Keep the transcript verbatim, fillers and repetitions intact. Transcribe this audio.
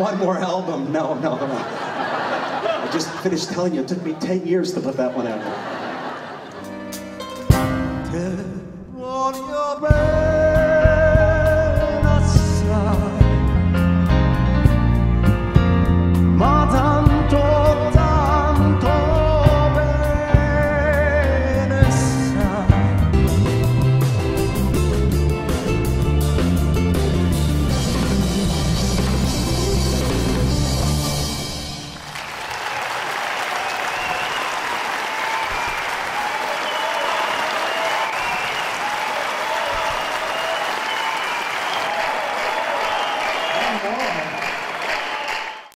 one more album. No, no, no. I just finished telling you, it took me ten years to put that one out. Tell on your baby.